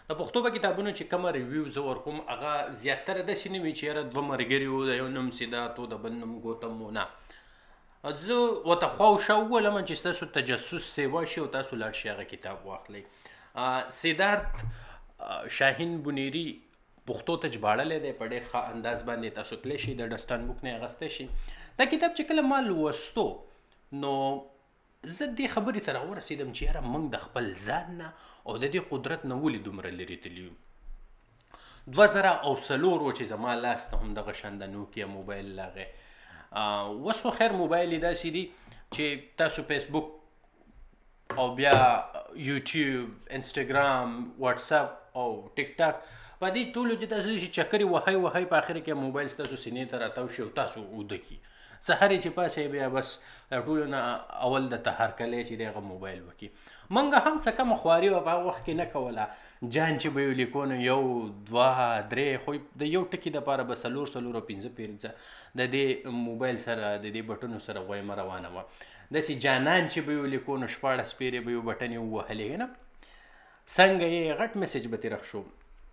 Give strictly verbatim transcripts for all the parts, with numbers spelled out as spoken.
د پښتو په کتابونو چې کومه ریویو زه ورکوم هغه زیاتره داسې نه وي چې یاره دوه ملګري وو د یو نوم سیدات و د بل نوم ګوتم و نه زه ورته خواوشا وولم چې ستاسو تجسس سیوا شي او تاسو لاړ شئ هغه کتاب واخلئ. سیدارت شاهین بنیری پښتو ته ژباړلی دی په ډېر ښه انداز باندې تاسو تللی شئ د ډسټان بوک نه یې اخیستی شئ. دا کتاب چې کله ما لوستو نو زه دې خبرې ته راورسېدم چې یاره موږ د خپل ځان نه او د دې قدرت نه ولې دومره لرې تللي یو. دوه زره او څلور و چې زما لاس ته همدغه شان د نوکیا موبایل راغی. اوس خو خیر موبایل یې داسې دي چې تاسو فیسبوک او بیا یوټیوب، انسټاګرام، واتساپ او ټیک ټاک په دې ټولو کې تاسو چې چکرې وهئ وهئ په اخر کې موبایل ستاسو سینې ته راتاو شي او تاسو اوده کړي. سهار چې پاسې بیا بس ټولو نه اول د تهرکلی چې دی هغه موبایل وکړي. موږ هم څه کمه خواري وه په هغه وخت کې نه کوله. جان چې به یې لیکو نو یو دوه درې خو د یو ټکي دپاره به څلور څلور او پنځه پنځه د دې موبایل سره د دې بټنو سره غویمه روانه وه. داسې جانان چې به یې لیکو نو شپاړس پیرې به یو بټن یې ووهلې که نه څنګه یې غټ میسج به تېره شو.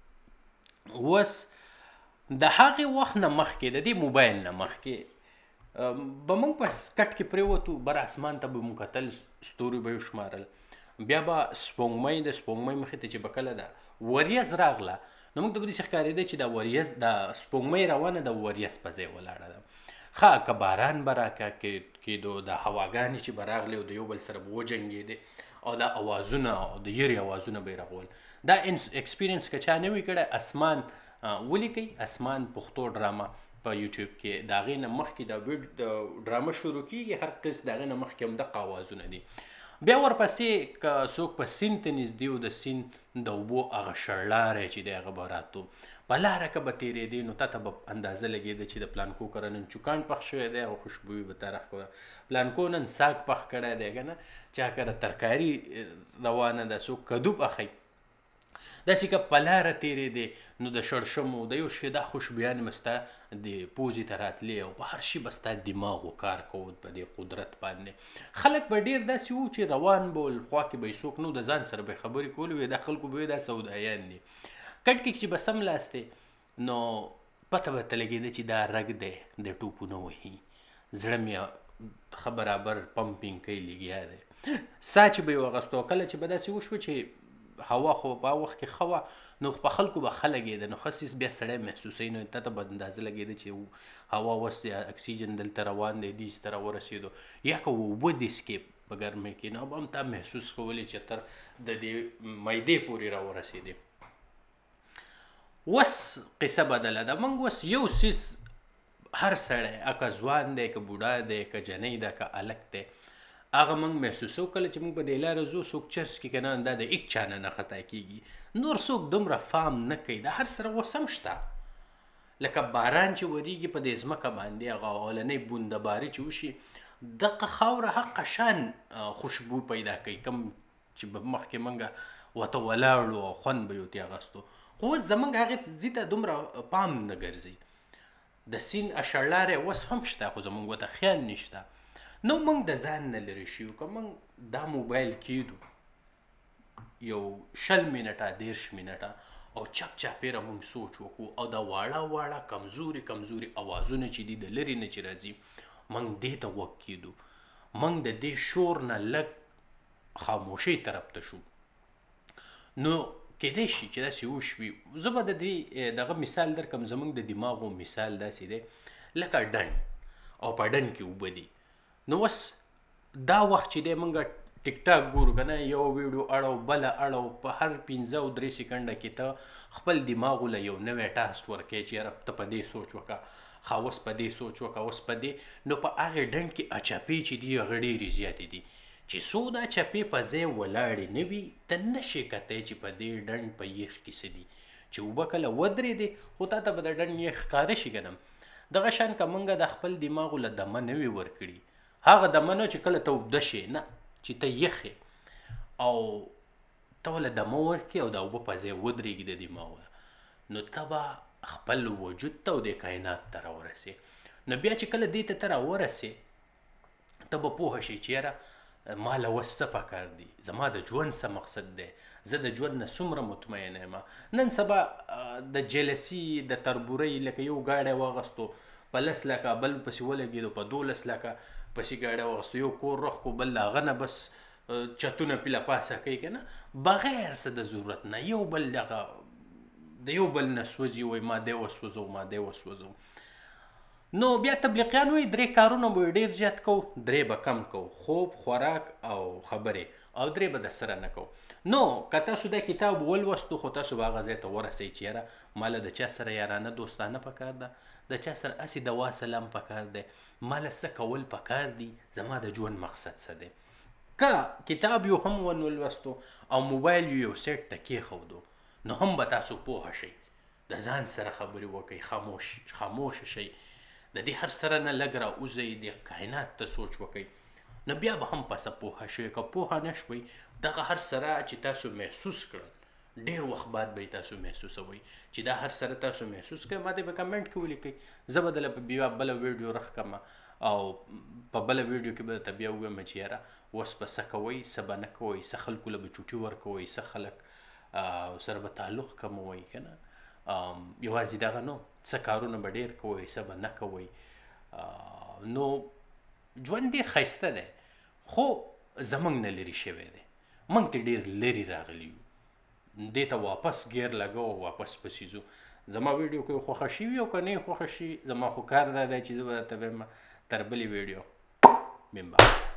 اوس د هغې وخت نه مخکې د دې موبایل نه مخکې به موږ په کټ کې پرېوتو بر اسمان ته به موږ کتل ستوري به یې شمارل. بیا به سپوږمۍ د سپوږمۍ مخې ته چې به کله د وریځ راغله نو موږ ته به داسې ښکارېده چې د وریځ د سپوږمۍ روانه د وریځ په ځای ولاړه ده. ښه که باران به راکېدو د هواګانې چې به راغلې او د یو بل سره به وجنګېدې او دا اوازونه او د یرې اوازونه به یې راغول. دا ایکسپیرینس که چا نه وي کړی اسمان ولیکئ، اسمان پښتو ډرامه په یوټیوب کې د هغې نه مخکې د ډرامه شروع کېږي هر قسط د هغې نه مخکې هم دغه اوازونه دي. بیا ورپسې که څوک په سیند ته نږدې و د سیند د اوبو هغه شړلاری چې دی هغه به راتلو په لاره که به تېرېدې نو تا ته به اندازه لګېده چې د پلانکو کره نن چوکان پخ شوی دی او خوشبویي به تا راښکوه. پلانکو نن ساګ پخ کړی دی که نه چا کره ترکاري روانه ده څوک کدو پخوي. داسې که په لاره تېرېدې نو د شړشمو د یو شېده خوشبویانې به ستا د پوزې ته راتلې او په هر شي به ستا دماغ و کار کوو په دې قدرت باندې. خلک به ډېر داسې وو چې روان به ول خوا کې به یې څوک نو د ځان سره به یې خبرې کولې وې دا خلکو به وې دا سودایان دي. کټ کې چې به سملاستې نو پته به ته لګېده چې دا رګ دی د ټوپونه وهي زړه مې ښه برابر پمپینګ کوي لګیا دی. سا چې به یې واغستو کله چې به داسې وشوه چې هوا خو په هغه وخت کې ښه وه نو په خلکو به ښه لګېده نو ښه څیز بیا سړی محسوسوي نو تا ته به اندازه لګېده چې هوا اوس اکسیجن دلته روان دی دې ته راورسېدو. یا که اوبه دسکې په ګرمۍ کې نو به هم تا محسوس کولی چې تر د دې معدې پورې راورسېدې. اوس قصه بدله ده. موږ اوس یو څیز هر سړی که ځوان دی که بوډا دی که جنۍ ده که هلک دی هغه موږ محسوسو کله چې موږ په دې لاره ځو څوک چرس کې که نه دا د هېڅ چا نه نه خطا کېږي. نور څوک دومره فام نه کوي د هر سره اوس هم شته لکه باران چې ورېږي په دې ځمکه باندې هغه اولنۍ بوندهباري چې وشي دغه خاوره حقه شان خوشبو پیدا کوي کوم چې به مخکې موږ ورته ولاړو او خوند به یې ورتې اخیستو. خو اوس زموږ هغې ځي ته دومره پام نه ګرځي. د سیند اشړلاری اوس هم شته خو زموږ ورته خیال نشته. نو موږ د ځان نه لرې شو که موږ دا موبایل کېدو یو شل منټه دېرش منټه او چپ چاپېره موږ سوچ وکړو او دا واړه واړه کمزوري کمزوري اوازونه چې دي د لرې نه چې راځي موږ دې ته غوږ کېدو. موږ د دې شور نه لږ خاموشۍ طرف ته شو. نو کېدای شي چې داسې وشوي. زه به د دې دغه مثال درکړم. زموږ د دماغو مثال داسې دی لکه ډنډ او په ډنډ کې اوبه دي. نو اوس دا وخت چې دی موږ ټیک ټاک ګورو که نه یو ویډیو اړو بله اړو په هر پنځه او درې سکنډه کې ته خپل دماغو له یو نوی ټاسک ورکوې چې یاره ته په دې سوچ وکړه ښه اوس په دې سوچ وکړه اوس په دې. نو په هغې ډنډ کې اچپې چې دي هغه ډېرې زیاتې دي چې څو دا چپې په ځای ولاړې نه وي ته نشې کتی چې په دې ډنډ په یخ کې څه دي چې اوبه کله ودرېدې خو تا ته به د ډنډ یخ ښکاره شي که نه. دغه شان که موږ د خپل دماغو له دمه نه وي ورکړي هغه دمه نه چې کله ته اوبده شې نه چې ته یخې او ته له دمه ورکړې او د اوبه په ځای ودرېږي د دماغ نو ته به خپل وجود ته او د کائنات ته راورسې. نو بیا چې کله دې ته ته راورسې ته به پوهه شې چې یاره ما له وس څه پکار دي، زما د ژوند څه مقصد دی، زه د ژوند نه څومره مطمئنه یم. نن سبا د جلسي د تربورۍ لکه یو ګاډی واغستو په لس لکه، بل پسې ولګېدو په دولس لکه پسې ګاډی واغستو، یو کور رخ کو، بل د هغه نه بس چتونه پیله پاسه کوي که نه، بغیر څه د ضرورت نه یو بل دغه د یو بل نه سوځي، وایي ما دی وسوځو ما دی وسوځو. نو بیا تبلیغیان وایي درې کارونه به ډېر زیات کوو، درې به کم کوو، خوب، خوراک او خبرې، او درې به د سره نه کوو. نو که تاسو دا کتاب ولوستو خو تاسو به هغه ځای ته ورسئ چې یاره ماله د چا سره یارانه دوستانه پکار ده، د چا سره هسې دوا سلام پکار دی، ماله څه کول پکار دي، زما د ژوند مقصد څه دی. که کتاب یو هم ونولوستو او موبایل یو یو سیټ ته کېښودو نو هم به تاسو پوهه شئ، د ځان سره خبرې وکئ، خاموش خاموشه شئ، د دې هر سره نه لږ راوځئ، د کائنات ته سوچ وکئ، نو بیا به هم پسه پوهه شئ. که پوهه نه شوئ دغه هر سره چې تاسو محسوس کړل ډېر وخت بعد به یې تاسو محسوسوئ چې دا هر سره تاسو محسوس کړئ. ما دې به کمنټ کې ولیکئ، زه به دله په بیا بله ویډیو رخ کړم او په بله ویډیو کې به درته بیا ووایم چې یاره اوس به څه کوئ، څه به نه کوئ، څه خلکو له به چوټي ورکوئ، څه خلک سره به تعلق کموئ که نه. یوازې دغه نو څه کارونه به ډېر کوئ، څه به نه کوئ. نو ژوند ډېر ښایسته دی خو زموږ نه لرې شوی دی، موږ ته ډېر لرې راغلي یو، دې ته واپس ګیر لګو او واپس پسې ځو. زما ویډیو که خوښه شوي او که نه یې خوښه شي زما خو کار دا دی چې زه به درته وایم تر بلې ویډیو بیم با.